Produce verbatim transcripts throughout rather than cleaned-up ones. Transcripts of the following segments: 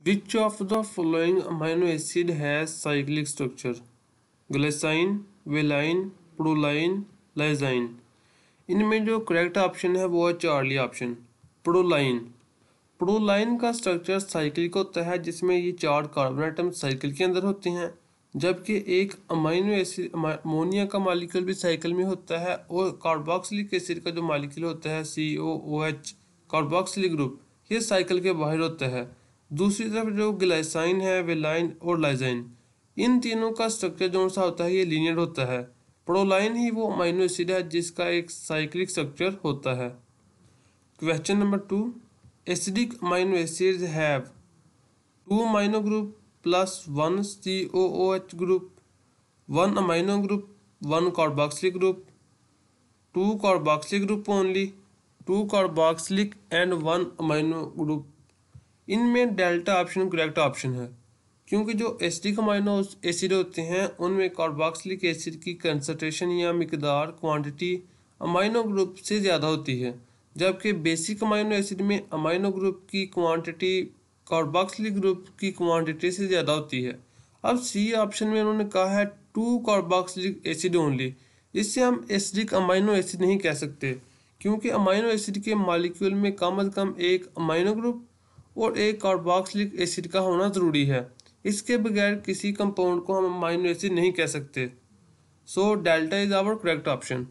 Which of the following amino acid has cyclic structure? Glycine, valine, proline, lysine. इनमें जो correct option है वो है चार्ली ऑप्शन, प्रोलाइन। प्रोलाइन का structure cyclic होता है जिसमें ये चार कार्बन आइटम साइकिल के अंदर होते हैं, जबकि एक अमाइनो एसिड अमोनिया का मॉलिक्यूल भी साइकिल में होता है और कार्बोक्सिलिक एसिड का जो मॉलिक्यूल होता है C O O H carboxylic group, ये साइकिल के बाहर होता है। दूसरी तरफ जो ग्लाइसाइन है, वेलाइन और लाइजाइन, इन तीनों का स्ट्रक्चर जो सा होता है ये लीनियर होता है। प्रोलाइन ही वो अमाइनो एसिड है जिसका एक साइक्लिक स्ट्रक्चर होता है। Question number two, acidic amino acids have two amino group plus one C O O H group, one amino group, one carboxylic group, two carboxylic group only, two carboxylic and one amino group. इनमें delta option correct option है, क्योंकि जो acidic amino acid होते हैं उनमें carboxylic acid की concentration या मिकदार quantity amino group से ज़्यादा होती है, जबकि बेसिक अमाइनो एसिड में अमाइनो ग्रुप की क्वांटिटी कार्बोक्सिलिक ग्रुप की क्वांटिटी से ज़्यादा होती है। अब सी ऑप्शन में उन्होंने कहा है टू कार्बोक्सिलिक एसिड ओनली, इससे हम एसिडिक अमाइनो एसिड नहीं कह सकते, क्योंकि अमाइनो एसिड के मॉलिक्यूल में कम अज़ कम एक अमाइनो ग्रुप और एक कार्बोक्सिलिक एसिड का होना ज़रूरी है। इसके बगैर किसी कंपाउंड को हम अमाइनो एसिड नहीं कह सकते। So delta is our correct option.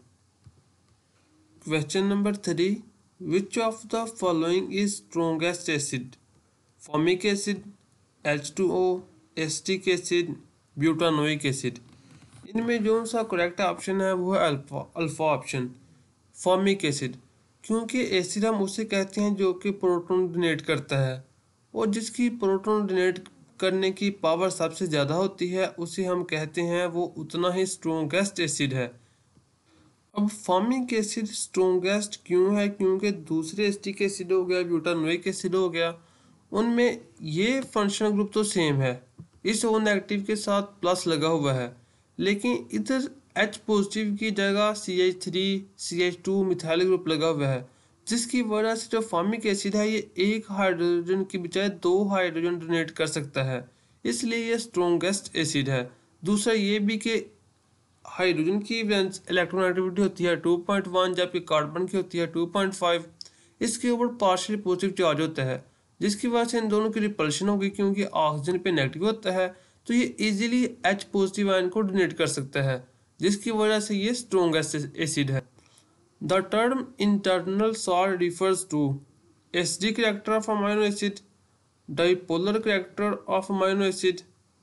Question number three, which of the following is strongest acid? Formic acid, H two O, acetic acid, butanoic acid. इनमें जो सा करेक्ट ऑप्शन है वो है alpha alpha option, formic acid, क्योंकि acid हम उसे कहते हैं जो कि प्रोटॉन डोनेट करता है और जिसकी प्रोटॉन डोनेट करने की पावर सबसे ज़्यादा होती है उसे हम कहते हैं वो उतना ही स्ट्रोंगेस्ट एसिड है। अब फॉर्मिक एसिड स्ट्रोंगेस्ट क्यों है? क्योंकि दूसरे एसिटिक एसिड हो गया, ब्यूटानोइक एसिड हो गया, उनमें ये फंक्शनल ग्रुप तो सेम है, इस ओ नेगेटिव के साथ प्लस लगा हुआ है, लेकिन इधर एच पॉजिटिव की जगह C H three C H two methyl group लगा हुआ है, जिसकी वजह से जो फॉर्मिक एसिड है ये एक हाइड्रोजन की बजाय दो हाइड्रोजन डोनेट कर सकता है, इसलिए ये स्ट्रोंगेस्ट एसिड है। दूसरा ये भी कि हाइड्रोजन की इलेक्ट्रोनेगेटिविटी होती है टू पॉइंट वन, जबकि कार्बन की होती है टू पॉइंट फाइव। इसके ऊपर पार्शियली पॉजिटिव चार्ज होता है, जिसकी वजह से इन दोनों की रिपल्शन होगी, क्योंकि ऑक्सीजन पे नेगेटिव होता है तो ये इजीली एच पॉजिटिव आयन को डोनेट कर सकता है, जिसकी वजह से ये स्ट्रोंगेस्ट एसिड है। The term internal salt refers to acidic character of amino acid, dipolar character of amino acid,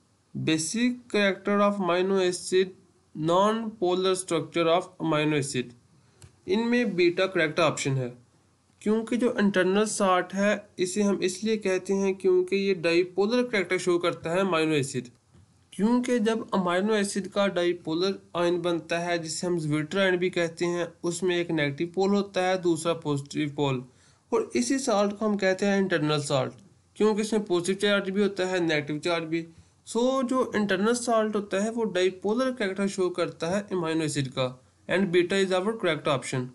basic character of amino acid, non polar structure of amino acid. इनमें बीटा करेक्ट ऑप्शन है, क्योंकि जो internal salt है इसे हम इसलिए कहते हैं क्योंकि ये डाइपोलर कैरेक्टर शो करता है अमाइनो एसिड, क्योंकि जब अमाइनो एसिड का डाइपोलर आयन बनता है जिसे हम ज्विटर आयन भी कहते हैं, उसमें एक नेगेटिव पोल होता है, दूसरा पॉजिटिव पोल, और इसी सॉल्ट को हम कहते हैं इंटरनल सॉल्ट, क्योंकि इसमें पॉजिटिव चार्ज भी होता है, नेगेटिव चार्ज भी। सो so, जो इंटरनल सॉल्ट होता है वो डाइपोलर कैरेक्टर शो करता है अमाइनो एसिड का, and beta is our correct option.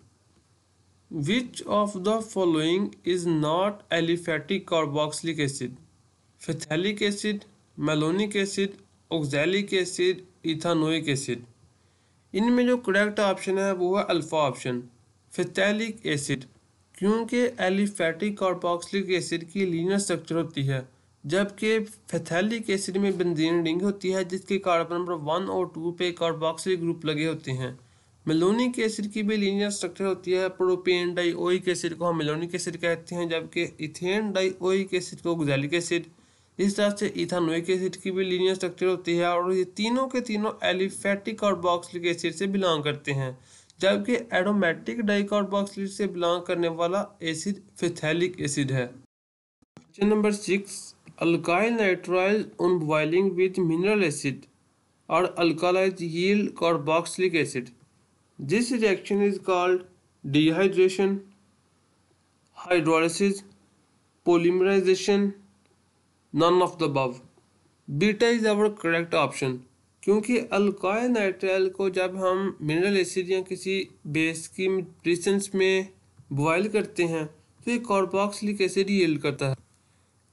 Which of the following is not aliphatic carboxylic acid? Phthalic acid, malonic acid, oxalic acid, ethanoic acid. इनमें जो correct option है वो है अल्फा ऑप्शन, फिथैलिक एसिड, क्योंकि aliphatic carboxylic acid की linear structure होती है, जबकि फिथैलिक एसिड में बेंजीन रिंग होती है जिसके कार्बन नंबर वन और टू पे कार्बोक्सिलिक ग्रुप लगे होते हैं। मेलोनिक एसिड की भी लीनियर स्ट्रक्चर होती है, प्रोपेन डाइओइक एसिड को हम मेलोनिक एसिड कहते हैं, जबकि इथेन डाइओइक एसिड को ऑक्सैलिक एसिड। इस तरह से इथानोइक एसिड की भी लीनियर स्ट्रक्चर होती है, और ये तीनों के तीनों एलिफेटिक कार्बोक्सिलिक एसिड से बिलोंग करते हैं, जबकि एरोमेटिक डाइकार्बोक्सिलिक से बिलोंग करने वाला एसिड फिथैलिक एसिड है। Question number six, alkyl nitrile on boiling with mineral acid और alkalis yield carboxylic acid. This reaction is called dehydration, hydrolysis, polymerization, none of the above. Beta is our correct option, क्योंकि alkyl nitrile को जब हम mineral acid या किसी base की presence में boil करते हैं तो ये कार्बोक्सिलिक एसिड यील्ड करता है।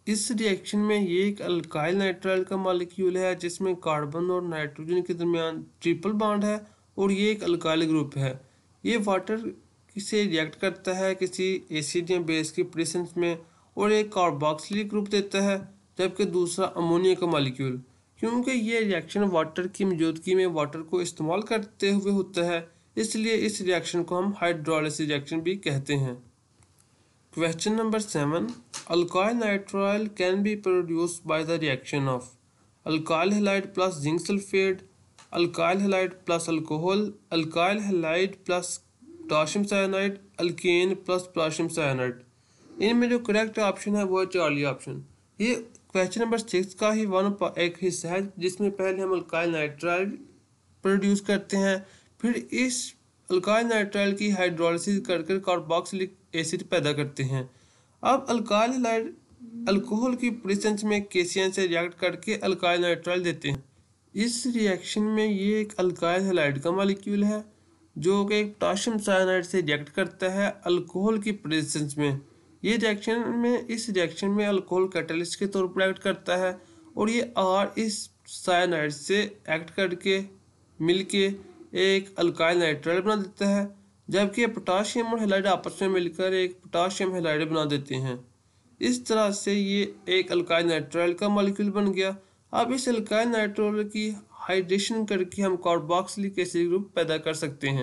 इस रिएक्शन में ये एक अल्काइल नाइट्राइल का मॉलिक्यूल है जिसमें कार्बन और नाइट्रोजन के दरमियान ट्रिपल बॉन्ड है और ये एक अल्काइल ग्रुप है। ये वाटर से रिएक्ट करता है किसी एसिड या बेस की प्रेजेंस में और एक कार्बोक्सिलिक ग्रुप देता है, जबकि दूसरा अमोनिया का मॉलिक्यूल। क्योंकि ये रिएक्शन वाटर की मौजूदगी में वाटर को इस्तेमाल करते हुए होता है, इसलिए इस रिएक्शन को हम हाइड्रोलिसिस रिएक्शन भी कहते हैं। Question number seven. Alkyl nitrile can be produced by the reaction of alkyl halide plus zinc sulfate, alkyl halide plus alcohol, alkyl halide plus potassium cyanide, alkane plus potassium cyanide. इनमें जो correct option है वो है Charlie option. ये question number six का ही one एक हिस्सा है जिसमें पहले हम अल्काइल नाइट्राइल प्रोड्यूस करते हैं, फिर इस अल्काइल नाइट्राइल की हाइड्रोलिसिस करके कार्बोक्सिलिक एसिड पैदा करते हैं। अब अल्काइल हैलाइड अल्कोहल की प्रेजेंस में केसीएन से रिएक्ट करके अल्काइल नाइट्राइल देते हैं। इस रिएक्शन में ये एक अल्काइल हैलाइड का मॉलिक्यूल है जो कि पोटाशियम साइनाइड से रिएक्ट करता है अल्कोहल की प्रेजेंस में। ये रिएक्शन में इस रिएक्शन में अल्कोहल कैटलिस्ट के तौर पर एक्ट करता है और ये आर इस साइनाइड से एक्ट करके मिलके एक अल्काइल नाइट्राइल बना देता है, जबकि पोटाशियम और हैलाइड आपस में मिलकर एक पोटाशियम हैलाइड बना देते हैं। इस तरह से ये एक अल्काइल नाइट्राइल का मॉलिक्यूल बन गया। अब इस अल्काइल नाइट्राइल की हाइड्रेशन करके हम कार्बोक्सिलिक एसिड ग्रुप पैदा कर सकते हैं।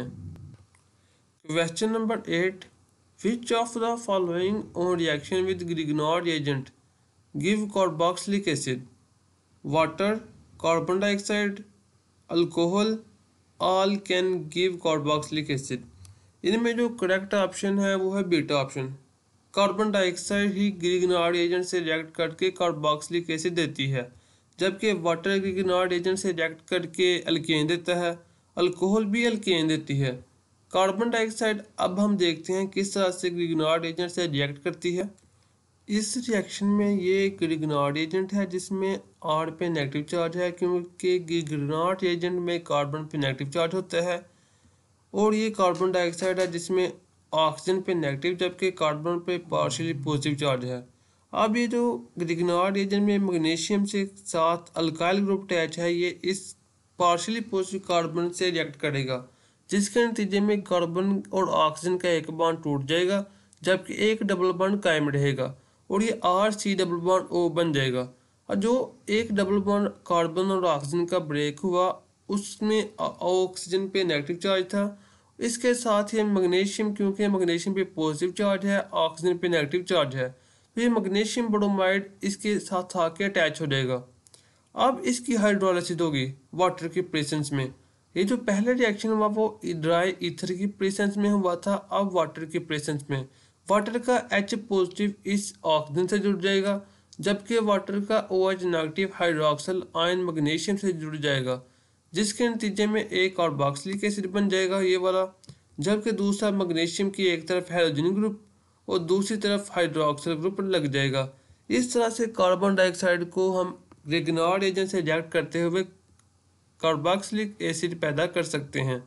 Question number eight, which of the following on reaction with Grignard agent give carboxylic acid? Water, carbon dioxide, alcohol, all can give carboxylic acid. इनमें जो करेक्ट ऑप्शन है वो है बीटा ऑप्शन। कार्बन डाइऑक्साइड ही ग्रिग्नॉर्ड एजेंट से react करके carboxylic acid देती है, जबकि वाटर ग्रिग्नॉर्ड एजेंट से रिएक्ट करके अल्केन देता है। अल्कोहल भी अल्केन देती है। कार्बन डाइऑक्साइड अब हम देखते हैं किस तरह से ग्रिग्नॉर्ड एजेंट से रिएक्ट करती है। इस रिएक्शन में ये एक ग्रिग्नॉर्ड एजेंट है जिसमें आर पे नेगेटिव चार्ज है, क्योंकि ग्रिग्नॉर्ड एजेंट में कार्बन पे नेगेटिव चार्ज होता है, और ये कार्बन डाइऑक्साइड है जिसमें ऑक्सीजन पे नेगेटिव जबकि कार्बन पे पार्शियली पॉजिटिव चार्ज है। अब ये जो ग्रिग्नॉर्ड एजेंट में मैग्नीशियम से साथ अल्काइल ग्रुप अटैच है, ये इस पार्शियली पॉजिटिव कार्बन से रिएक्ट करेगा, जिसके नतीजे में कार्बन और ऑक्सीजन का एक बॉन्ड टूट जाएगा जबकि एक डबल बॉन्ड कायम रहेगा और ये R C double bond O बन जाएगा। और जो एक डबल बॉन्ड कार्बन और ऑक्सीजन का ब्रेक हुआ उसमें ऑक्सीजन पे नेगेटिव चार्ज था। इसके साथ ही मैग्नीशियम, क्योंकि मैग्नीशियम पे पॉजिटिव चार्ज है, ऑक्सीजन पे नेगेटिव चार्ज है, तो ये मैग्नीशियम ब्रोमाइड इसके साथ आके अटैच हो जाएगा। अब इसकी हाइड्रोलिसिस होगी वाटर की प्रेजेंस में। ये जो पहले रिएक्शन हुआ वो ड्राई ईथर की प्रेजेंस में हुआ था, अब वाटर की प्रेजेंस में वाटर का H पॉजिटिव इस ऑक्सीजन से जुड़ जाएगा, जबकि वाटर का OH negative hydroxyl ion magnesium से जुड़ जाएगा, जिसके नतीजे में एक कार्बोक्सिलिक एसिड बन जाएगा ये वाला, जबकि दूसरा मैग्नीशियम की एक तरफ हाइड्रोजन ग्रुप और दूसरी तरफ हाइड्रोक्सिल ग्रुप लग जाएगा। इस तरह से कार्बन डाइऑक्साइड को हम ग्रिग्नॉर्ड एजेंट से रिएक्ट करते हुए कार्बोक्सिलिक एसिड पैदा कर सकते हैं।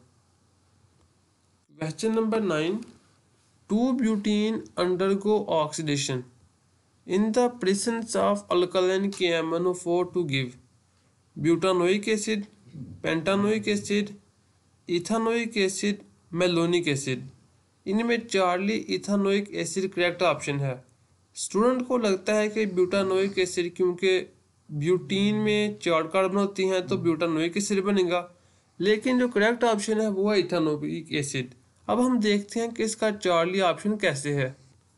Question number nine, two butene undergo oxidation in the presence of alkaline K M N O four to give butanoic acid, pentanoic acid, ethanoic acid, malonic acid. इनमें charlie ethanoic acid correct option है। Student को लगता है कि butanoic acid, क्योंकि butene में चार carbon होती हैं तो ब्यूटानोइक एसिड बनेगा, लेकिन जो करेक्ट ऑप्शन है वो है इथानोइक एसिड। अब हम देखते हैं कि इसका चार्ली ऑप्शन कैसे है।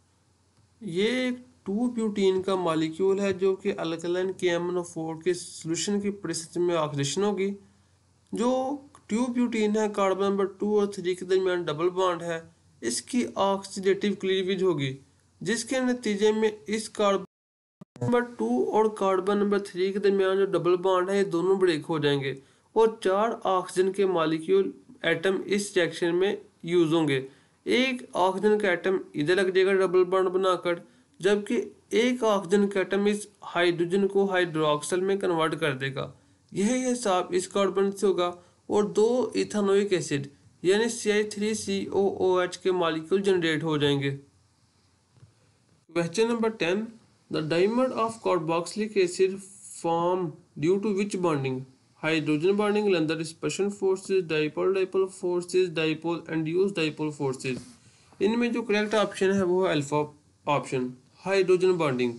ये एक टू ब्यूटीन का मॉलिक्यूल है जो कि alkaline K M N O four के सोल्यूशन की प्रेजेंस में ऑक्सीडेशन होगी। जो टू ब्यूटीन है कार्बन नंबर टू और थ्री के दरमियान डबल बॉन्ड है, इसकी ऑक्सीडेटिव क्लीवेज होगी, जिसके नतीजे में इस कार्बन नंबर टू और कार्बन नंबर थ्री के दरमियान जो डबल बॉन्ड है ये दोनों ब्रेक हो जाएंगे और चार ऑक्सीजन के मॉलिक्यूल एटम इस रिएक्शन में यूज होंगे। एक ऑक्सीजन का एटम इधर लग जाएगा डबल बॉन्ड बनाकर, जबकि एक ऑक्सीजन का एटम इस हाइड्रोजन को हाइड्रोक्सिल में कन्वर्ट कर देगा। यही हिसाब इस कार्बन से होगा और दो इथानोइक एसिड यानी C I three C O O H के मॉलिक्यूल जनरेट हो जाएंगे। Question number ten, the dimer of carboxylic acid form due to which bonding? Hydrogen bonding, London dispersion forces, dipole dipole forces, dipole induce dipole forces. इनमें जो correct option है वो है alpha option, hydrogen bonding.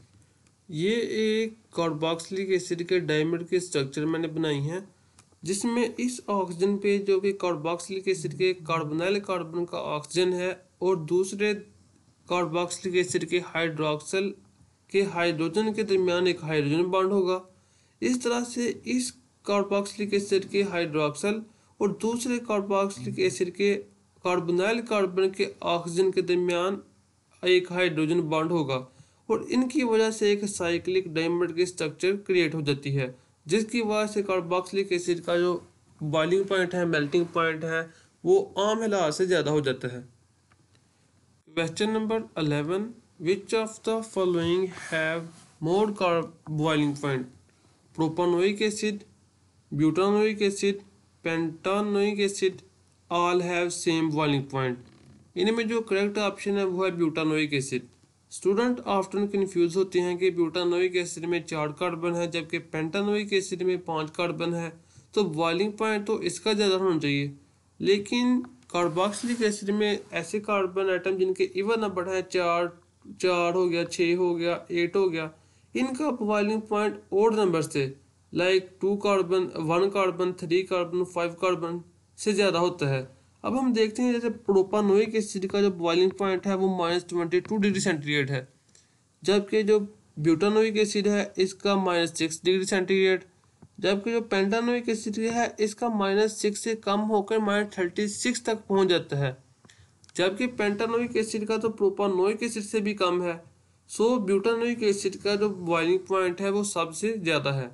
ये एक carboxylic acid के dimer के structure मैंने बनाई हैं, जिसमें इस ऑक्सीजन पे जो कि कार्बोक्सिलिक एसिड के कार्बोनाइल कार्बन का ऑक्सीजन है और दूसरे कार्बोक्सिलिक एसिड के हाइड्रोक्सल के हाइड्रोजन के दरमियान एक हाइड्रोजन बॉन्ड होगा। इस तरह से इस कार्बोक्सिलिक एसिड के हाइड्रोक्सल और दूसरे कार्बोक्सिलिक एसिड के कार्बोनाइल कार्बन के ऑक्सीजन के दरमियान एक हाइड्रोजन बॉन्ड होगा और इनकी वजह से एक साइक्लिक डायमंड की स्ट्रक्चर क्रिएट हो जाती है, जिसकी वजह से कार्बोक्सिलिक एसिड का जो बॉइलिंग पॉइंट है, मेल्टिंग पॉइंट है, वो आम हिलास से ज़्यादा हो जाता है। Question number eleven, which of the following have more boiling point? Propanoic acid, butanoic acid, pentanoic acid, all have same boiling point. इनमें जो करेक्ट ऑप्शन है वो है butanoic acid. Student often confuse होते हैं कि ब्यूटानोइक एसिड में चार कार्बन है जबकि पेंटानोइक एसिड में पांच कार्बन है, तो बॉइलिंग पॉइंट तो इसका ज़्यादा होना चाहिए। लेकिन कार्बोक्सिलिक एसिड में ऐसे कार्बन आइटम जिनके इवन नंबर है, चार चार हो गया, छः हो गया, एट हो गया, इनका बॉइलिंग पॉइंट ओड नंबर से like two carbon, one carbon, three carbon, five carbon से ज़्यादा होता है। अब हम देखते हैं जैसे प्रोपानोइक एसिड का जो बॉइलिंग पॉइंट है वो minus twenty two degree centigrade है, जबकि जो ब्यूटानोइक एसिड है इसका माइनस सिक्स डिग्री सेंटीग्रेड, जबकि जो पेंटानोइक एसिड है इसका माइनस सिक्स से कम होकर माइनस थर्टी सिक्स तक पहुंच जाता है, जबकि पेंटानोइक एसिड का तो प्रोपानोइक एसिड से भी कम है। सो ब्यूटानोइक एसिड का जो बॉइलिंग पॉइंट है वो सबसे ज़्यादा है।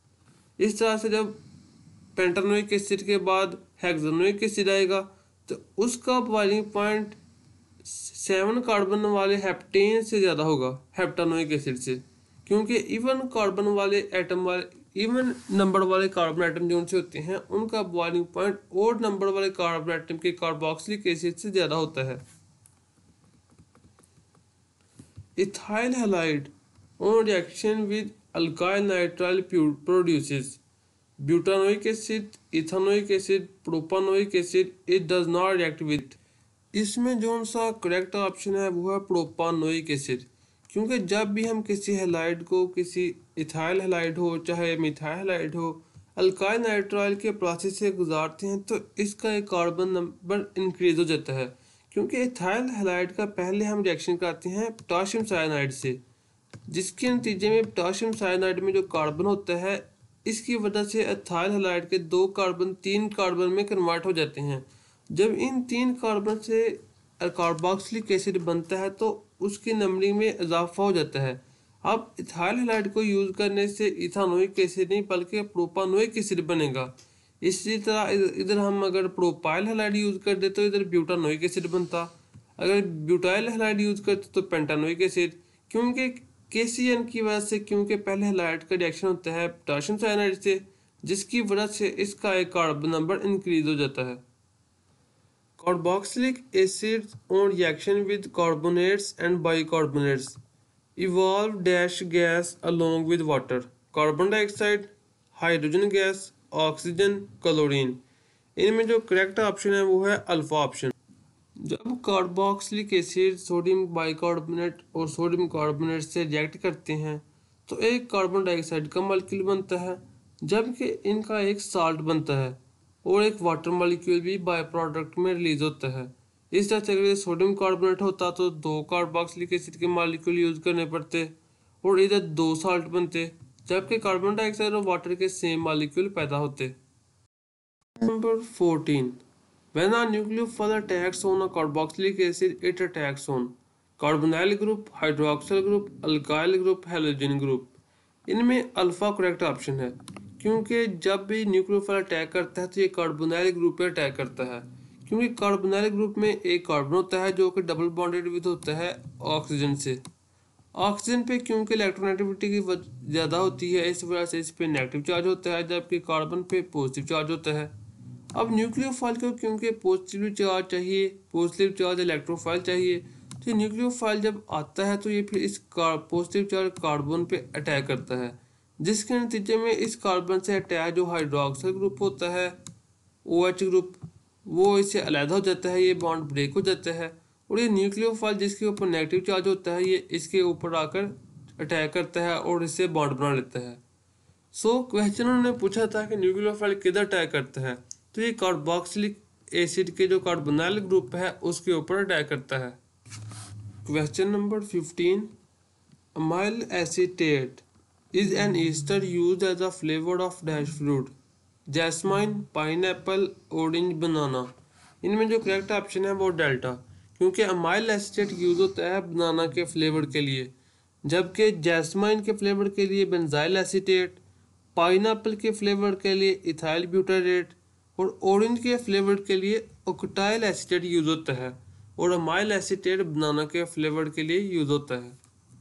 इस तरह से जब पेंटानोइक एसिड के बाद हेक्सानोइक एसिड आएगा तो उसका बॉइलिंग पॉइंट सेवन कार्बन वाले हेप्टेन से ज़्यादा होगा हेप्टानोइक एसिड से, क्योंकि इवन कार्बन वाले एटम वाले इवन नंबर वाले कार्बन एटम जो उनसे होते हैं उनका बॉइलिंग पॉइंट ओड नंबर वाले कार्बन एटम के कार्बोक्सिलिक एसिड से ज़्यादा होता है। Ethyl halide on reaction with alkyl nitrile produces butanoic acid, ethanoic acid, propanoic acid, it does not react with. इसमें जो सा करेक्ट ऑप्शन है वो है प्रोपानोइक एसिड, क्योंकि जब भी हम किसी हैलाइड को, किसी इथाइल हैलाइड हो चाहे मिथाइल हैलाइड हो, अल्काइल नाइट्राइल के प्रोसेस से गुजारते हैं तो इसका एक कार्बन नंबर इंक्रीज हो जाता है, क्योंकि इथाइल हैलाइड का पहले हम रिएक्शन करते हैं पोटाशियम साइनाइड से, जिसके नतीजे में पोटाशियम साइनाइड में जो कार्बन होता है इसकी वजह से इथाइल हैलाइड के दो कार्बन तीन कार्बन में कन्वर्ट हो जाते हैं। जब इन तीन कार्बन से कार्बोक्सिलिक एसिड बनता है तो उसकी नंबरिंग में इजाफा हो जाता है। अब इथाइल हैलाइड को यूज़ करने से इथानोइक एसिड नहीं बल्कि प्रोपानोइक एसिड बनेगा। इसी तरह इधर हम अगर प्रोपाइल हैलाइड यूज़ कर दे तो इधर ब्यूटानोइक एसिड बनता, अगर ब्यूटाइल हैलाइड यूज़ करते तो पेंटानोइक एसिड, क्योंकि केसीएन की वजह से, क्योंकि पहले हैलाइड का रिएक्शन होता है पोटाशियम साइनाइड से, जिसकी वजह से इसका एक कार्बन नंबर इंक्रीज हो जाता है। Carboxylic acid on reaction with carbonates and bicarbonates evolve dash gas along with water, carbon dioxide, hydrogen gas, oxygen, chlorine. इनमें जो करेक्ट ऑप्शन है वो है अल्फा ऑप्शन। जब कार्बोक्सिलिक एसिड सोडियम बाइकार्बोनेट और सोडियम कार्बोनेट से रिएक्ट करते हैं तो एक कार्बन डाइऑक्साइड का मॉलिक्यूल बनता है, जबकि इनका एक साल्ट बनता है और एक वाटर मॉलिक्यूल भी बाय प्रोडक्ट में रिलीज होता है। इस तरह से अगर सोडियम कार्बोनेट होता तो दो कार्बोक्सिलिक एसिड के मॉलिक्यूल यूज करने पड़ते और इधर दो साल्ट बनते, जबकि कार्बन डाइऑक्साइड और वाटर के सेम मॉलिक्यूल पैदा होते। Number fourteen, when a nucleophile attacks on a carboxylic acid, it attacks on carbonyl group, hydroxyl group, alkyl group, halogen group। इनमें अल्फा करेक्ट ऑप्शन है, क्योंकि जब भी न्यूक्लियोफाइल अटैक करता है तो ये कार्बोनाइल ग्रुप पे अटैक करता है, क्योंकि कार्बोनाइल ग्रुप में एक कार्बन होता है जो कि डबल बॉन्डेड विद होता है ऑक्सीजन से। ऑक्सीजन पे क्योंकि इलेक्ट्रोनेगेटिविटी की ज़्यादा होती है इस वजह से इस पे नेगेटिव चार्ज होता है, जबकि कार्बन पे पॉजिटिव चार्ज होता है। अब न्यूक्लियोफाइल को क्योंकि पॉजिटिव चार्ज चाहिए, पॉजिटिव चार्ज इलेक्ट्रोफाइल चाहिए, तो न्यूक्लियोफाइल जब आता है तो ये फिर इस पॉजिटिव चार्ज कार्बन पे अटैक करता है, जिसके नतीजे में इस कार्बन से अटैच जो हाइड्रोक्सिल ग्रुप होता है ओ एच ग्रुप, वो इससे अलग हो जाता है, ये बॉन्ड ब्रेक हो जाता है। और ये न्यूक्लियोफाइल जिसके ऊपर नेगेटिव चार्ज होता है ये इसके ऊपर आकर अटैक करता है और इससे बॉन्ड बना लेता है। सो क्वेश्चन उन्होंने पूछा था कि न्यूक्लियोफाइल किधर अटैक करता है, तो ये कार्बोक्सिलिक एसिड के जो कार्बोनाइल ग्रुप है उसके ऊपर अटैक करता है। Question number fifteen, amyl acetate is an ester used as a flavour of dash fruit, jasmine, pineapple, orange, banana. इनमें जो करेक्ट ऑप्शन है वो डेल्टा, क्योंकि अमाइल एसीटेट यूज होता है बनाना के फ्लेवर के लिए, जबकि जैस्माइन के फ्लेवर के लिए बेंजाइल एसीटेट, पाइनएप्पल के फ्लेवर के लिए इथाइल ब्यूटारेट और ऑरेंज के फ्लेवर के लिए ओक्टाइल एसीटेट यूज होता है, और अमाइल एसीटेट बनाना के फ्लेवर के लिए यूज होता है।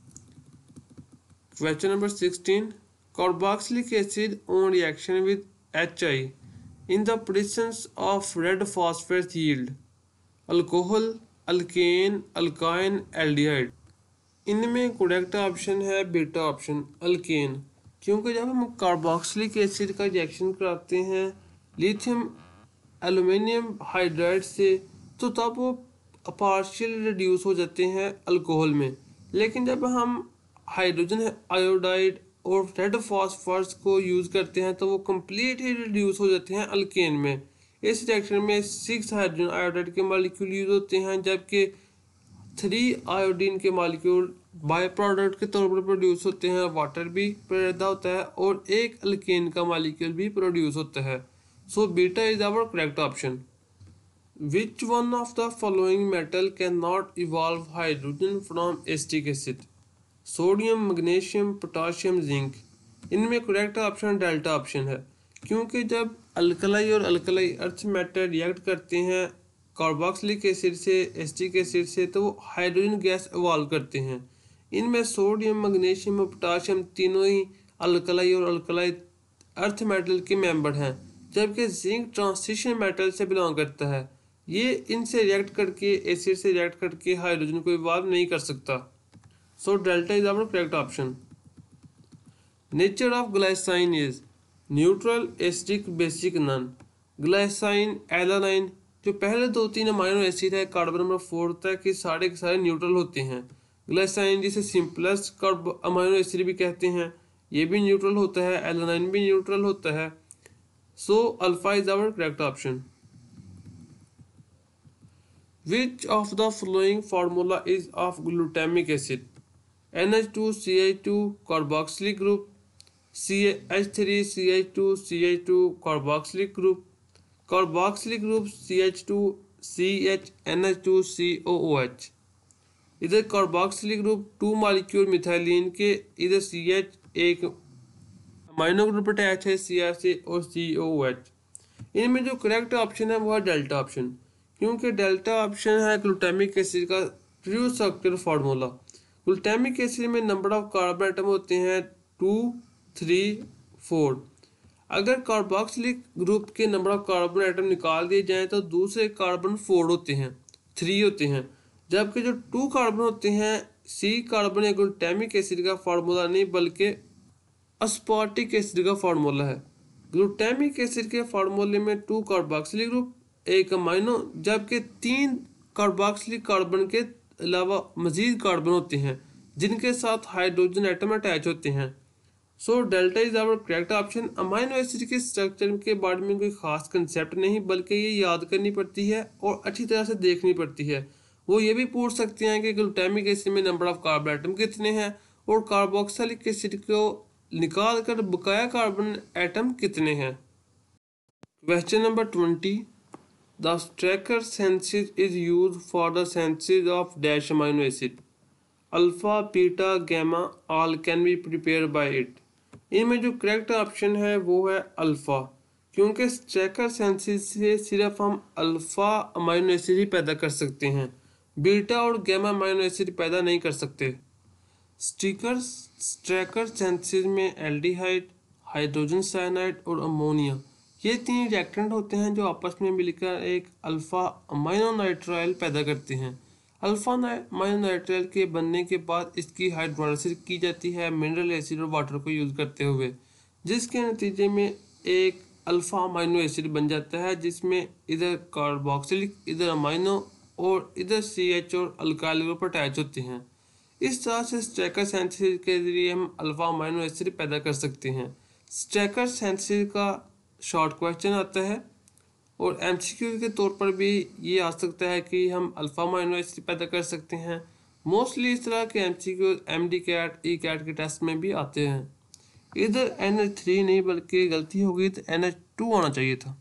Question number sixteen, carboxylic acid on reaction with H I in the presence of red phosphate yield alcohol, alkane, alkyne, aldehyde. इनमें करेक्ट ऑप्शन है बीटा ऑप्शन अल्केन, क्योंकि जब हम कार्बोक्सिलिक एसिड का रिएक्शन कराते हैं लिथियम एल्यूमिनियम हाइड्राइड से तो तब वो पार्शियल रिड्यूस हो जाते हैं अल्कोहल में, लेकिन जब हम हाइड्रोजन आयोडाइड और रेड फॉस्फोरस को यूज़ करते हैं तो वो कंप्लीट ही रिड्यूस हो जाते हैं अल्केन में। इस रिएक्शन में सिक्स हाइड्रोजन आयोडाइड के मॉलिक्यूल यूज होते हैं, जबकि थ्री आयोडीन के मॉलिक्यूल बाय प्रोडक्ट के तौर पर प्रोड्यूस होते हैं, वाटर भी पैदा होता है और एक अल्केन का मॉलिक्यूल भी प्रोड्यूस होता है। So beta is our correct option. Which one of the following metal cannot evolve hydrogen from acetic acid? Sodium, magnesium, potassium, zinc. इनमें करेक्ट ऑप्शन डेल्टा ऑप्शन है, क्योंकि जब अल्कलाई और अल्कलाई अर्थ मेटल रिएक्ट करते हैं carboxylic acid से acetic acid से तो वो हाइड्रोजन गैस इवॉल्व करते हैं। इनमें सोडियम, मैग्नीशियम और पोटाशियम तीनों ही अल्कलाई और अल्कलाई अर्थ मेटल के मेंबर हैं, जबकि जिंक ट्रांजिशन मेटल से बिलोंग करता है। ये इनसे रिएक्ट करके एसिड से रिएक्ट करके हाइड्रोजन को इवॉल्व नहीं कर सकता। So delta is our correct option. Nature of glycine is neutral, acidic, basic, none. Glycine, alanine, जो पहले दो तीन अमाइनो एसिड है कार्बन नंबर फोर तक के सारे के सारे न्यूट्रल होते हैं। ग्लाइसाइन जिसे सिंपलेस्ट कार्ब अमाइनो एसिड भी कहते हैं, ये भी न्यूट्रल होता है, एलानाइन भी न्यूट्रल होता है। So alpha is our correct option. Which of the following formula is of glutamic acid? N H two C H two carboxylic group, C H three C H two C H two carboxylic group, carboxylic group C H two C H N H two C O O H। इधर carboxylic group two molecule methylene के, इधर C H एक amino group attach है C are से और सी O H. इनमें जो correct option है वो है डेल्टा ऑप्शन, क्योंकि डेल्टा ऑप्शन है ग्लूटामिक एसिड का true structure formula. Glutamic acid में नंबर ऑफ कार्बन एटम होते हैं टू, थ्री, फोर। अगर कार्बोक्सिलिक ग्रुप के नंबर ऑफ कार्बन एटम निकाल दिए जाएं तो दूसरे कार्बन फोर होते हैं, थ्री होते हैं, जबकि जो टू कार्बन होते हैं सी कार्बन या ग्लूटामिक एसिड का फार्मूला नहीं बल्कि अस्पार्टिक एसिड का फार्मूला है। ग्लूटामिक एसिड के फार्मूले में टू कार्बोक्सिलिक ग्रुप, एक अमाइनो, जबकि तीन कार्बोक्सिलिक कार्बन के अलावा मजीद कार्बन होते हैं जिनके साथ हाइड्रोजन एटम अटैच होते हैं। So delta is our correct option. Amino acid के स्ट्रक्चर के बारे में कोई खास कंसेप्ट नहीं बल्कि ये याद करनी पड़ती है और अच्छी तरह से देखनी पड़ती है। वो ये भी पूछ सकते हैं कि ग्लूटामिक एसिड में नंबर ऑफ कार्बन एटम कितने हैं और कार्बोक्सिलिक एसिड को निकाल कर बकाया कार्बन एटम कितने हैं। Question number twenty, The Straker synthesis is used for the synthesis of dash amino acid. Alpha, beta, gamma all can be prepared by it. इनमें जो करेक्ट ऑप्शन है वो है अल्फ़ा, क्योंकि स्ट्रैकर सिंथेसिस से सिर्फ हम अल्फ़ा अमाइनो एसिड ही पैदा कर सकते हैं, बीटा और गैमा अमाइनो एसिड पैदा नहीं कर सकते। स्टिकर स्ट्रैकर सिंथेसिस में एल्डिहाइड, हाइड्रोजन साइनाइड और अमोनिया ये तीन रिएक्टेंट होते हैं जो आपस में मिलकर एक अल्फा अमाइनो नाइट्राइल पैदा करते हैं। अल्फा अमाइनो नाइट्राइल के बनने के बाद इसकी हाइड्रोलाइसिस की जाती है मिनरल एसिड और वाटर को यूज़ करते हुए, जिसके नतीजे में एक अल्फा अमाइनो एसिड बन जाता है, जिसमें इधर कार्बोक्सिलिक, इधर अमाइनो और इधर सी एच और अल्काइल ग्रुप अटैच होते हैं। इस तरह से स्टैकर सिंथेसिस के जरिए हम अल्फा अमाइनो एसिड पैदा कर सकते हैं। स्टैकर सिंथेसिस का शॉर्ट क्वेश्चन आता है और एमसीक्यू के तौर पर भी ये आ सकता है कि हम अल्फा अमाइनो एसिड पैदा कर सकते हैं। मोस्टली इस तरह के MCQ M D CAT E CAT के टेस्ट में भी आते हैं। इधर एन एच थ्री नहीं बल्कि गलती हो गई तो एन एच टू आना चाहिए था।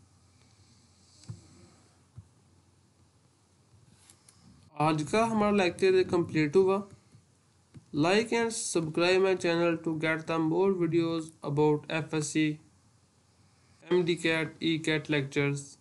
आज का हमारा लेक्चर कंप्लीट हुआ। Like and subscribe my channel to get the more videos about F S C, M D CAT, E CAT lectures.